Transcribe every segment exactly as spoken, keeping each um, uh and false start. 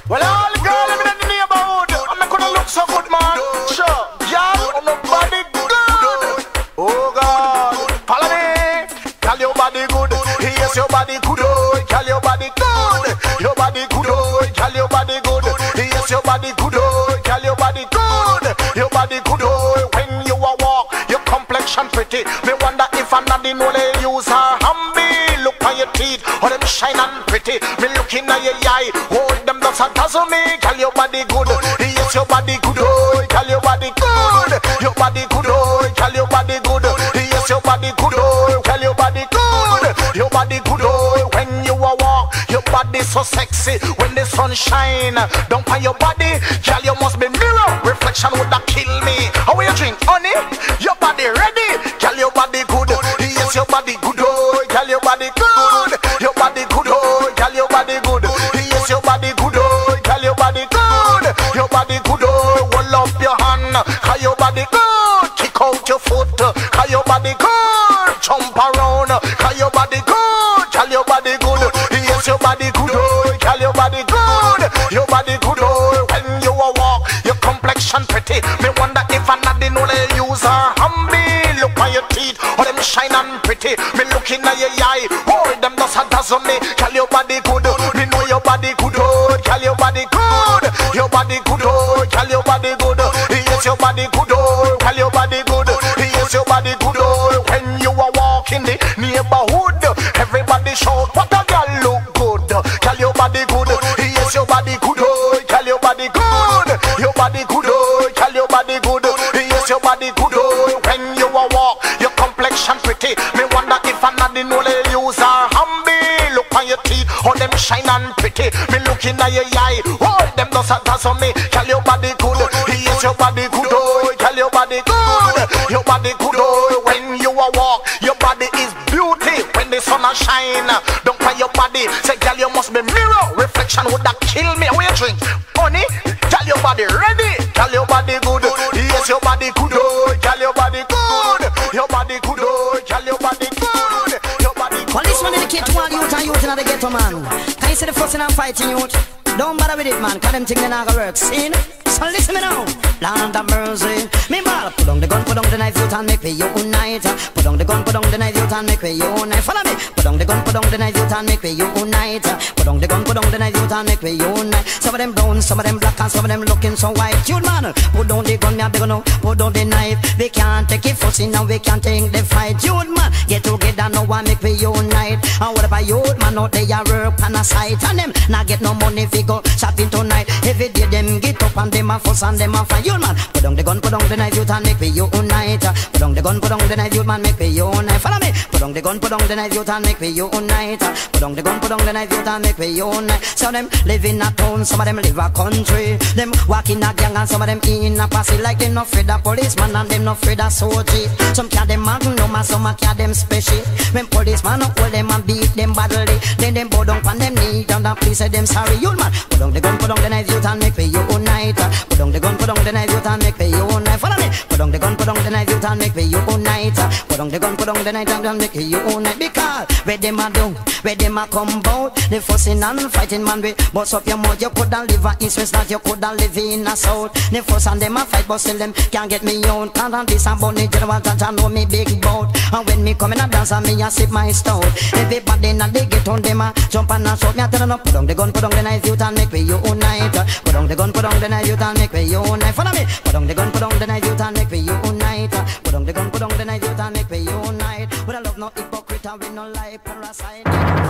Well, all the girls living in the neighborhood, I'm not gonna look so good, man. Sure, y'all, nobody good. Oh God, follow me. Tell your body good. Yes, your body good. Oh, tell your body good. Your body good. Oh, tell your body good. Yes, your body good. Oh, tell your body good. Your body good. Oh, when you a walk, your complexion pretty. Me wonder if I'm not the only user. Humby, look on your teeth, or them shine and pretty. Me looking at your eye, hold them does a dazzle me. Tell your body good. Yes, your body good. Oh, tell your body good. Your body good. Oh, tell your body good. Yes, your body good. Oh, tell your body good. Your body good. Oh, when you a walk, your body so sexy. When the sun shine, don't find your body. Tell you must be mirror reflection would that kill me. How you drink, honey? Your body ready? Tell your body good. Yes, your body good. Oh, tell your body good. Your body good. Oh, tell your body good. Yes, your body good. Oh, tell your body good. Your body good. Oh, hold up your hand. Cause your body good. Kick out your foot. Cause your body good. Jump around. Cause your body good. Tell your body good. Yes, your body good. Oh, tell your body good. Your body good. Oh, when you a walk, your complexion pretty. Me wonder if I'm not the only user. Humby, look on your teeth, or them shine and pretty. Me looking at your eye, oh, them does a dazzle me. Tell your body good. Me know your body good. Oh, tell your body good. Your body good. Oh, tell your body good. Yes, your body good. Oh, tell your body good. Yes, your body good. Oh, when you are walking the neighborhood, everybody shout, what a girl look good. Tell your body good. Yes, your body good. Oh, tell your body good. Your body good. Oh, tell your body good. Yes, your body good. Oh, when you are walk, your complexion pretty. Me wonder if I'm not the only user. Humby, look on your teeth, oh, them shine and pretty. Me looking at your eye, oh, them does a dance on me. Tell your body good. Yes, your body good. Oh, tell your body good. Your body good. Oh, when you are walk, your body is beauty. When the sun a shine, don't find your body. Say, girl, you must be mirror reflection. Would that kill me? How you drink, honey? Tell your body ready. Tell your body good. Yes, your body good. Oh, tell your body good. Your body good. Oh, tell your body good. Your body good. Well, this one dedicate to all youth and youth in the ghetto, man. Can you see the fussing and fighting, youth? Don't bother with it, man, cause them things they not gonna work. See? So listen me now. Land of mercy. Me ball. Put on the gun, put on the knife, youth, and make we unite. Put on the gun, put on the knife, youth, and make we unite. Follow me. Put on the gun, put on the knife, youth, and make we unite. Put on the gun, put on the knife, youth, and make we unite. Some of them brown, some of them black, and some of them looking so white. Youth, man. Put down the gun, me a big no. Put down the knife. We can't take it fussing now, we can't take the fight. Youth, man. Get together now and make we unite. And what about youth, man, out there work on a site. And them not get no money if we go shopping tonight. Every day them get up and them a fuss and them a fight. Youth, man. Put down the gun, put down the knife, youth, and make we unite. Put down the gun, put down the knife, youth, man, make we unite. Follow me. Put down the gun, put down the knife, youth, and make we unite. Put down the gun, put down the knife, youth, and make we unite. Some of them live in a town, some of them live a country. Them walk in a gang and some of them in a posse. Like them not afraid of policeman and them not afraid of soldier. Some carry them magnum and some carry them special. When policeman up hold them and beat them badly, then them bow down on them knee and the police say them sorry. Youth, man. Put down the gun, put down the knife, youth, and make we unite. Put down the gun, put down the knife, youth, and make we unite. Follow me. Put down the gun, put down the knife, youth, and make we unite. Put down the gun, put down the knife, and make we unite. Because where them a do, where them a come out, the fussing and fighting man we bust up your mouth. You coulda live a east west, that you coulda live in a south. The fuss and them a fight, but still them can't get me out. Can't and this and bunny general that I know me big bout. And when me come in a dance and me a sip my stout, everybody in the get on them a jump and a shout. Me a tell them up, put down the gun, put down the knife, youth, and make we unite. Put down the gun, put down the knife, youth, and make we unite. Follow me. Put down the gun, put down the knife, youth, and make we unite. Put down the gun, put down the knife, youth, and make we unite. But I love no hypocrite and we no lie parasite.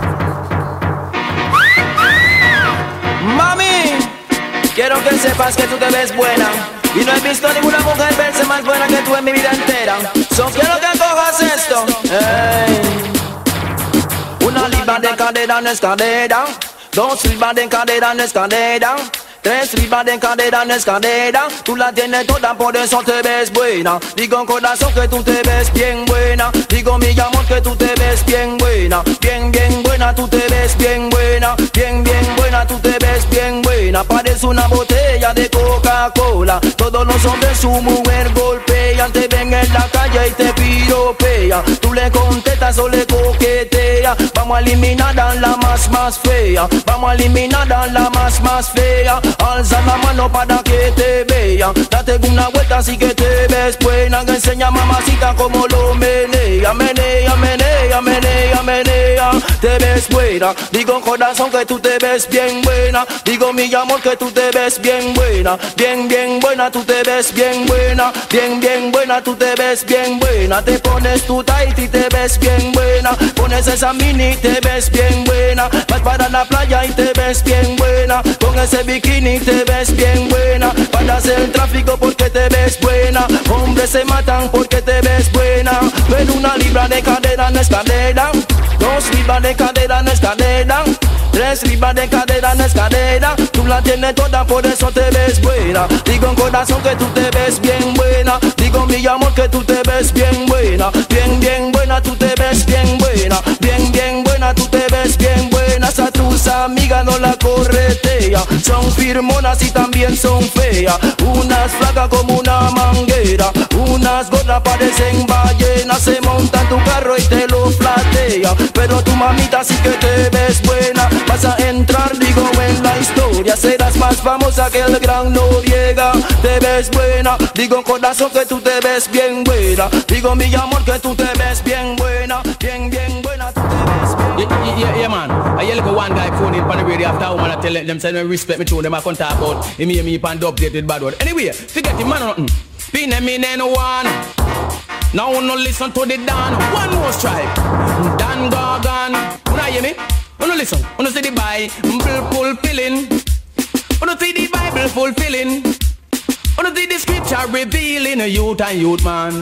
Mami, quiero que sepas que tú te ves buena y no he visto ninguna mujer verse más buena que tú en mi vida entera. So quiero que cojas esto. Hey. Una libra de cadera no es cadera, dos libras de cadera no es cadera, tres libras de cadera no es cadera. Tú la tienes toda, por eso te ves buena. Digo corazón que tú te ves bien buena. Digo mi amor que tú te ves bien buena. Bien, bien buena, tú te ves bien buena. Bien, bien buena, tú te ves bien buena. Parece una botella de Coca-Cola. Todos los hombres su mujer golpean. Te ven en la calle y te piropean. Tú le contestas o le coqueteas. fea. Vamos a eliminar dans la masse más fea. Vamos a eliminar dans la masse más fea. Alza la mano para que te vea. Date una vuelta así que te ves buena. Que enseña mamacita como lo menea. Menea, menea, menea, menea. Te ves buena. Digo corazón que tú te ves bien buena. Digo mi amor que tú te ves bien buena. Bien, bien buena, tú te ves bien buena. Bien, bien buena, tú te ves bien buena. Te pones tu tight y te ves bien buena. Pones esa mini y te ves bien buena. Vas para la playa y te ves bien buena. Con ese bikini te ves bien buena. Para hacer el tráfico porque te ves buena. Hombres se matan porque te ves buena. Pero una libra de cadera no es cadera. Dos libras de cadera no es cadera. Tres libras de cadera no es cadera. Tú la tienes toda, por eso te ves buena. Digo en corazón que tú te ves bien buena. Digo mi amor que tú te ves bien buena. Bien, bien buena, tú te ves bien buena. Bien, bien buena, tú te ves bien buena. A tus amigas no la corretea. Son firmonas y también son feas. Unas flacas como una manguera. Unas gordas parecen ballenas. Se monta en tu carro y te lo flatea. Pero tu mamita sí que te ves buena. Vas a entrar, digo, en la historia. Serás más famosa que el gran Noriega. Te ves buena. Digo corazón que tú te ves bien buena. Digo mi amor que tú te ves bien buena. Bien, bien buena, tú te ves bien. Yeah, yeah, yeah, yeah, man. I hear like one guy phone in on the radio after a woman I tell them say them respect me too. Them I can't talk about him hear me pan updated bad word. Anyway, forget him man or nothing. Pin them in any one. Now no listen to the Dan. One more strike. Dan Gargan. You know hear me? You know listen. You know see the Bible fulfilling. You know see the Bible fulfilling. You know see the scripture revealing a youth and youth man.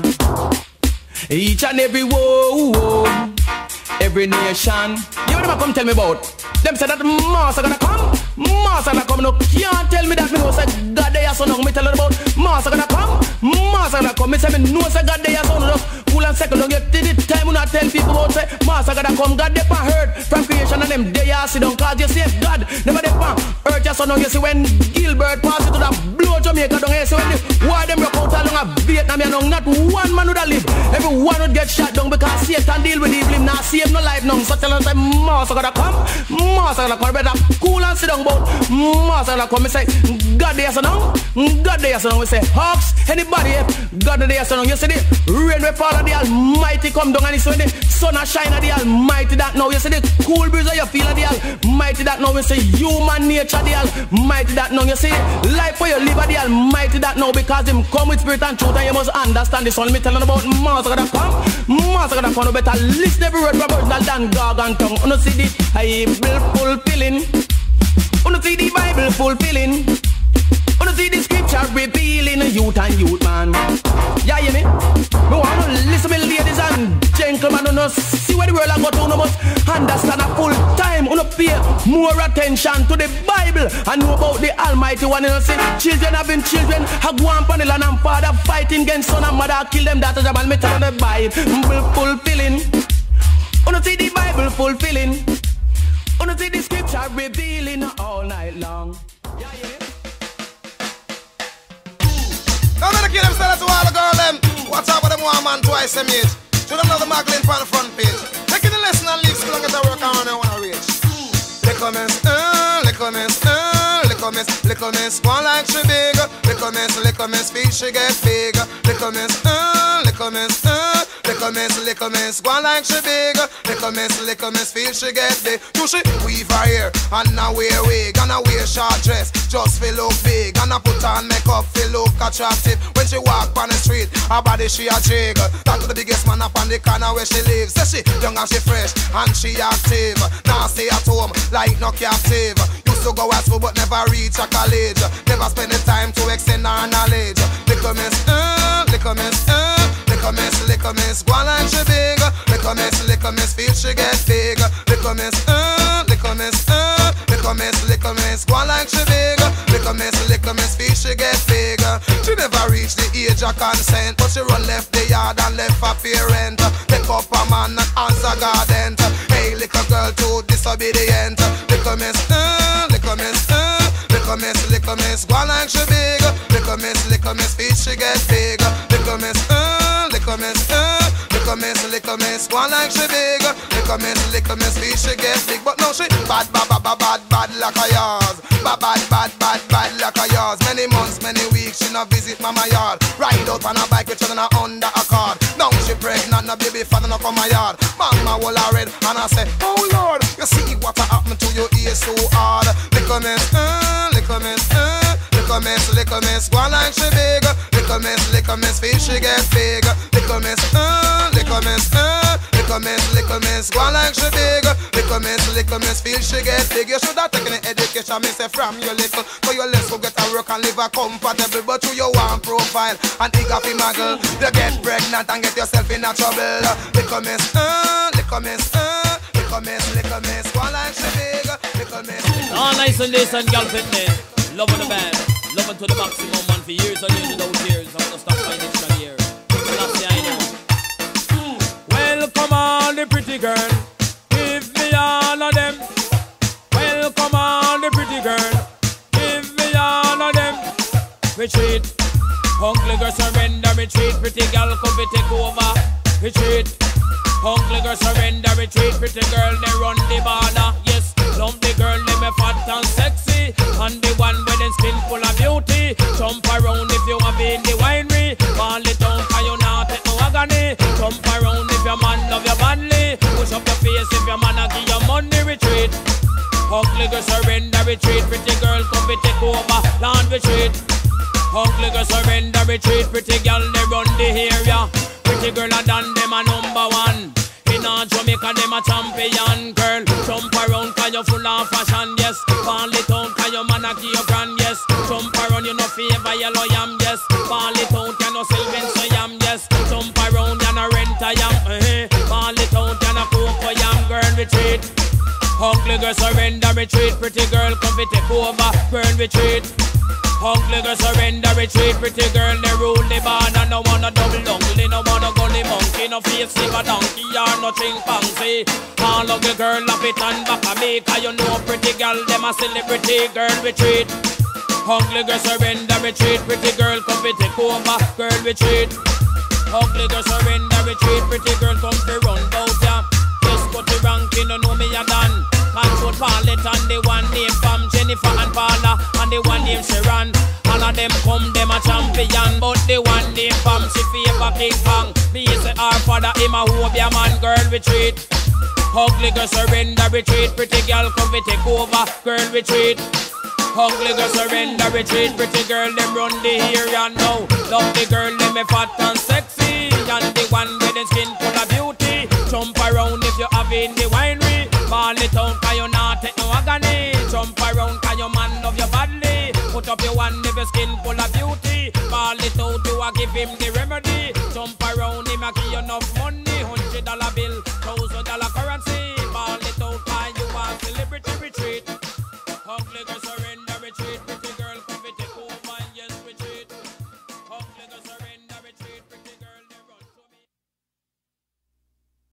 Each and every woe, every nation. You never come tell me about. Them say that Mars are gonna come. Mars are gonna come. No can't tell me that me know say God they are so long. Me tell her about Mars are gonna come. Mars are gonna come. Me say me know say God they are so long. Cool and second long. You did it time when I tell people about say Mars are gonna come. God they pa heard from creation and them they are sit down. Cause you see God never they pa earth just so long. You see when Gilbert passed it to that blow Jamaica down here. So when the war them broke out along a Vietnam, you know not one man would have lived. Everyone would get shot down because Satan deal with evil. Him not save no life now. So tell us say Mars are gonna come. Mars are gonna come. Better cool and sit down about Mars are gonna come. Me say God they are so long. God they are so long. We say Hawks. Anybody God they are so long. You see the rain we fall of the Almighty come down and it's when the sun a shine of the Almighty that now. You see the cool breeze of you feel of the Almighty that now. We say human nature the Almighty that now. You see life for you live of the Almighty that now because him come with spirit and truth and you must understand this one. Me telling about Mars are gonna come. Mars are gonna come. You better listen every word from original Dan Gargan tongue. You know see the Bible fulfilling. You know see the Bible fulfilling. You know see the scripture revealing a youth and youth man. Yeah, you me? Me wanna listen to me ladies and gentlemen. You know see where the world I go to. You must understand a full time. You know pay more attention to the Bible and know about the Almighty one. You know see children have been children. I go on the land and father fighting against son and mother kill them daughters and me tell the Bible fulfilling. You know see the Bible fulfilling. You know see the scripture revealing all night long. Yeah, yeah. I'm gonna kill them sellers to all the girl them. What's up with them one man twice a minute? Should have the Magdalene on the front page. Taking the lesson and leave school and get a work around and wanna reach. Little miss, uh, little miss, uh, little miss, little miss, one like she big. Little miss, little miss, feet she get big. Little miss, uh, little miss, uh, little miss, little miss, one like she big. Little miss, little miss, feet she get big. Do she weave her hair and now wear wig and now wear short dress just feel look big and I put on makeup feel look attractive. When she walk on the street, her body she a jig. That to the biggest man up on the corner where she lives. Say she young and she fresh and she active. Now stay at home like no captive. Used to go at school but never reach a college. Never spend the time to extend her knowledge. Little miss, uh, little miss, uh, little miss, little miss, go on like she big. Little miss, little miss, feel she get big. Little miss, uh, little miss, uh, little miss, little miss, go on like she big. Little miss, little miss, feel she get big. She never reach the age of consent, but she run left the yard and left her parent. Pick up a man and answer garden. Hey, little girl too disobedient. Little miss, uh, little miss, uh, little miss, little miss, go on like she big. Little miss, little miss, feet she get big. Little miss, uh, little miss, uh, little Little miss, little miss, go on like she big. Little miss, little miss, feel she get big. But now she bad, bad, bad, bad, bad, bad like a yours. Bad, bad, bad, bad, bad like a yours. Many months, many weeks, she not visit mama yard. Ride out on a bike with children under a car. Now she pregnant, no baby father no from my yard. Mama will I red and I say, oh Lord, you see what happened to your ears so hard. Little miss, uh, little miss, uh, little miss, little miss, go on like she big. Little miss, little miss, feel she get big. Little miss, uh, little miss, uh, little miss, little miss, go on like she big. Little miss, little miss, feel she get big. You should have taken the education, me say from your little, so your little get a work and live a comfortable. But you your one profile and eager fi muggle, you get pregnant and get yourself in a trouble. Little miss, uh, little miss, uh, little miss, little miss, go on like she big. Little miss. All nice and this and girl fit me, loving the band, loving to the maximum, man, for years and years without tears. I'm gonna stop my next one here. That's the idea. Well, come on, the pretty girl, give me all of them. Well, come on, the pretty girl, give me all of them. Retreat, hungry girl surrender, retreat, pretty girl come to take over. Retreat, hungry girl surrender, retreat, pretty girl they run the border. Yes, love the girl they me fat and sexy, and the one with the skin full of beauty. Jump around if you have in the winery, ball it down 'cause you not take no agony. Jump around if your man love you badly, push up your face if your man a give you money. Retreat, hungry girl surrender, retreat, pretty girl come to take over. Land retreat, hungry girl surrender, retreat, pretty girl they run the area. Pretty girl a done them a number one. In a Jamaica them a champion. Girl, jump around 'cause you full of fashion. Yes, ball it out 'cause your man a give you grand. Yes, jump around you no favor yellow yam. Yes, ball it out you no Sylvan so yam. Yes, jump around you no rent a yam. Eh, ball it out you no cocoa yam. Girl retreat, hungry girl surrender, retreat, pretty girl come fi take over. Girl retreat, hungry girl surrender, retreat, pretty girl they rule the band. And no wanna double donkey, they no wanna gully monkey, no face like a donkey or no chimpanzee. All of the girl up it and back of me, 'cause you know pretty girl them a celebrity. Girl retreat, hungry girl surrender, retreat, pretty girl come fi take over. Girl retreat, hungry girl surrender, retreat, pretty girl come fi run bout ya. Just got the ranking, you know me a done. Control Paulette and the one named Pam, Jennifer and Paula, and the one named Sharon. All of them come, them a champion, but the one named Pam, she favor King Kong. Me say her father, him a hope ya man. Girl retreat, ugly girl surrender, retreat, pretty girl come we take over. Girl retreat, ugly girl surrender, retreat, pretty girl them run the area now. Love the girl them a fat and sexy, and the one with the skin full of beauty. Jump around if you have in the winery, ball it out 'cause you not take no agony. Jump around 'cause your man love you badly. Put up your one if your skin full of beauty. Ball it out, you a give him the remedy. Jump around him a give you enough money. Hundred dollar bill, thousand dollar currency.